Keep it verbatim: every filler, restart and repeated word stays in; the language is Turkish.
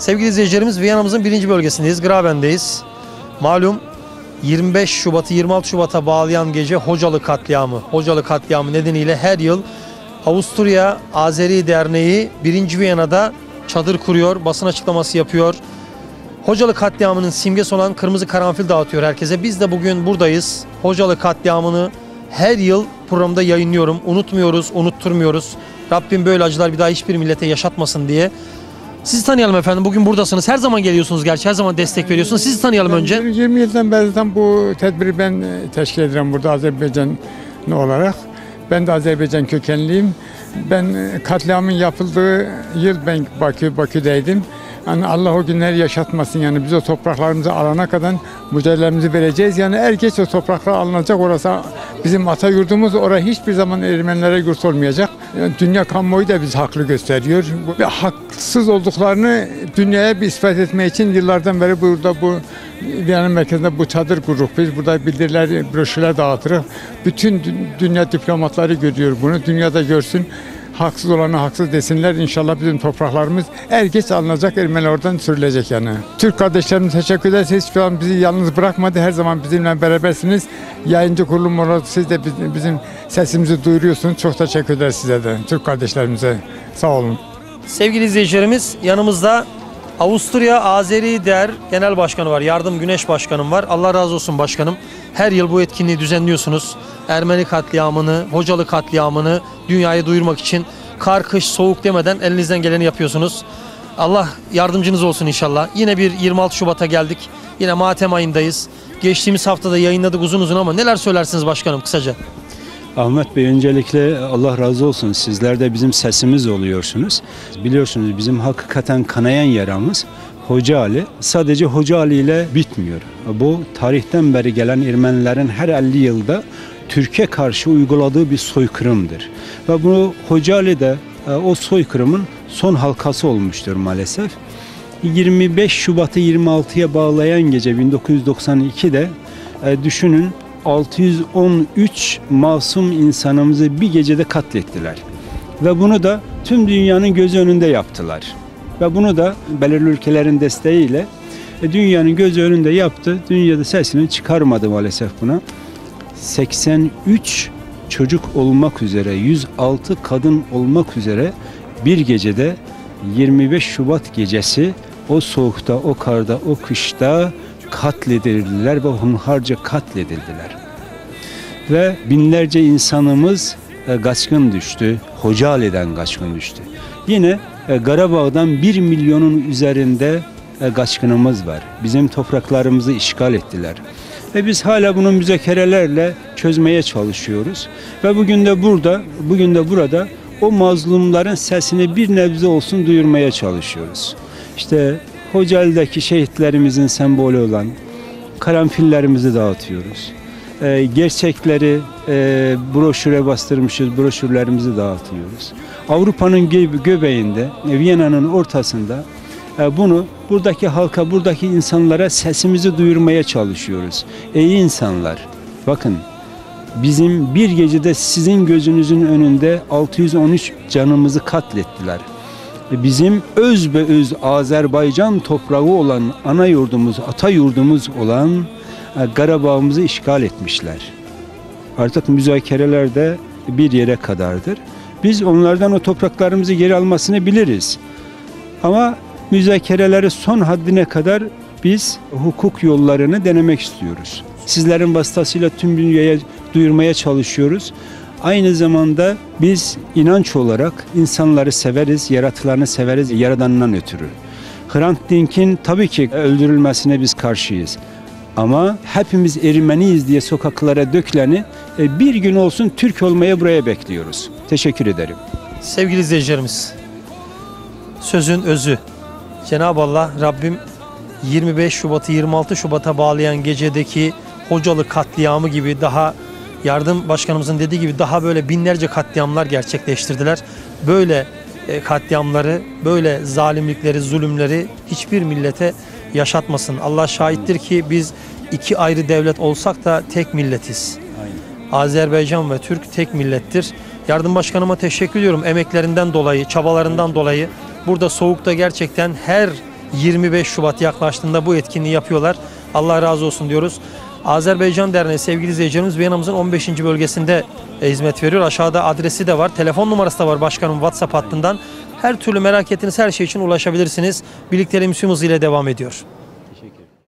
Sevgili izleyicilerimiz, Viyana'mızın birinci bölgesindeyiz. Graben'deyiz. Malum yirmi beş Şubat'ı yirmi altı Şubat'a bağlayan gece Hocalı katliamı. Hocalı katliamı nedeniyle her yıl Avusturya Azeri Derneği birinci Viyana'da çadır kuruyor, basın açıklaması yapıyor. Hocalı katliamının simgesi olan kırmızı karanfil dağıtıyor herkese. Biz de bugün buradayız. Hocalı katliamını her yıl programda yayınlıyorum. Unutmuyoruz, unutturmuyoruz. Rabbim böyle acılar bir daha hiçbir millete yaşatmasın diye. Sizi tanıyalım efendim. Bugün buradasınız. Her zaman geliyorsunuz gerçi. Her zaman destek veriyorsunuz. Sizi tanıyalım önce. yirmi yıldan beri tam bu tedbiri ben teşkil ediyorum burada Azerbaycanlı olarak. Ben de Azerbaycan kökenliyim. Ben katliamın yapıldığı yıl ben Bakü, Bakü'deydim. Yani Allah o günleri yaşatmasın, yani biz o topraklarımızı alana kadar mücadelelerimizi vereceğiz. Yani er geç o topraklar alınacak, orası bizim ata yurdumuz, orası hiçbir zaman Ermenilere yurt olmayacak. Yani dünya kamuoyu da bizi haklı gösteriyor. Bu, haksız olduklarını dünyaya bir ispat etmek için yıllardan beri burada bu Viyana merkezinde bu çadır kurduk. Biz burada bildiriler, broşürler dağıtırız. Bütün dünya diplomatları görüyor bunu, dünyada görsün. Haksız olanı haksız desinler. İnşallah bizim topraklarımız er geç alınacak, Ermeniler oradan sürülecek yani. Türk kardeşlerimize teşekkür ederiz. Hiçbir zaman bizi yalnız bırakmadı. Her zaman bizimle berabersiniz. Yayıncı kurulum olarak siz de bizim, bizim sesimizi duyuruyorsunuz. Çok teşekkür ederiz size de. Türk kardeşlerimize. Sağ olun. Sevgili izleyicilerimiz, yanımızda Avusturya Azeri Der Genel Başkanı var. Yardım Güneş Başkanım var. Allah razı olsun başkanım. Her yıl bu etkinliği düzenliyorsunuz. Ermeni katliamını, Hocalı katliamını dünyaya duyurmak için kar, kış, soğuk demeden elinizden geleni yapıyorsunuz. Allah yardımcınız olsun inşallah. Yine bir yirmi altı Şubat'a geldik. Yine matem ayındayız. Geçtiğimiz haftada yayınladık uzun uzun ama neler söylersiniz başkanım kısaca? Ahmet Bey, öncelikle Allah razı olsun. Sizler de bizim sesimiz oluyorsunuz. Biliyorsunuz bizim hakikaten kanayan yaramız Hoca Ali. Sadece Hoca Ali ile bitmiyor. Bu tarihten beri gelen Ermenilerin her elli yılda Türkiye karşı uyguladığı bir soykırımdır. Ve bu Hoca Ali de o soykırımın son halkası olmuştur maalesef. yirmi beş Şubat'ı yirmi altıya bağlayan gece bin dokuz yüz doksan iki'de düşünün, altı yüz on üç masum insanımızı bir gecede katlettiler. Ve bunu da tüm dünyanın gözü önünde yaptılar. Ve bunu da belirli ülkelerin desteğiyle dünyanın gözü önünde yaptı. Dünyada sesini çıkarmadı maalesef buna. seksen üç çocuk olmak üzere, yüz altı kadın olmak üzere bir gecede yirmi beş Şubat gecesi o soğukta, o karda, o kışta katledildiler ve hunharca katledildiler. Ve binlerce insanımız e, gaçkın düştü. Hoca Ali'den gaçkın düştü. Yine e, Karabağ'dan bir milyonun üzerinde e, gaçkınımız var. Bizim topraklarımızı işgal ettiler. Ve biz hala bunu müzakerelerle çözmeye çalışıyoruz. Ve bugün de burada, bugün de burada o mazlumların sesini bir nebze olsun duyurmaya çalışıyoruz. İşte Hoca Ali'deki şehitlerimizin sembolü olan karanfillerimizi dağıtıyoruz. Ee, gerçekleri e, broşüre bastırmışız, broşürlerimizi dağıtıyoruz. Avrupa'nın gö- göbeğinde, Viyana'nın ortasında e, bunu buradaki halka, buradaki insanlara sesimizi duyurmaya çalışıyoruz. Ey insanlar, bakın bizim bir gecede sizin gözünüzün önünde altı yüz on üç canımızı katlettiler. Bizim öz be öz Azerbaycan toprağı olan ana yurdumuz, ata yurdumuz olan Karabağ'ımızı işgal etmişler. Artık müzakereler de bir yere kadardır. Biz onlardan o topraklarımızı geri almasını biliriz. Ama müzakereleri son haddine kadar biz hukuk yollarını denemek istiyoruz. Sizlerin vasıtasıyla tüm dünyaya duyurmaya çalışıyoruz. Aynı zamanda biz inanç olarak insanları severiz, yaratılarını severiz, Yaradan'dan ötürü. Hrant Dink'in tabii ki öldürülmesine biz karşıyız. Ama hepimiz Ermeniyiz diye sokaklara döküleni bir gün olsun Türk olmaya buraya bekliyoruz. Teşekkür ederim. Sevgili izleyicilerimiz, sözün özü. Cenab-ı Allah, Rabbim yirmi beş Şubat'ı yirmi altı Şubat'a bağlayan gecedeki Hocalı katliamı gibi, daha Yardım Başkanımızın dediği gibi daha böyle binlerce katliamlar gerçekleştirdiler. Böyle katliamları, böyle zalimlikleri, zulümleri hiçbir millete yaşatmasın. Allah şahittir ki biz iki ayrı devlet olsak da tek milletiz. Aynen. Azerbaycan ve Türk tek millettir. Yardım Başkanıma teşekkür ediyorum emeklerinden dolayı, çabalarından dolayı. Burada soğukta gerçekten her yirmi beş Şubat yaklaştığında bu etkinliği yapıyorlar. Allah razı olsun diyoruz. Azerbaycan Derneği sevgili izleyicilerimiz Viyana'mızın on beşinci bölgesinde e, hizmet veriyor. Aşağıda adresi de var. Telefon numarası da var başkanım WhatsApp hattından. Her türlü merak ettiğiniz her şey için ulaşabilirsiniz. Birlikteliğimiz tüm hızıyla devam ediyor.